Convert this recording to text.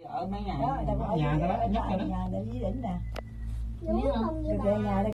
chợ mấy ngày. Đó, đâu có ở nhà dưới, đó nhắc cho đó. nhà để dưới đỉnh nè. Đúng không Được về nhà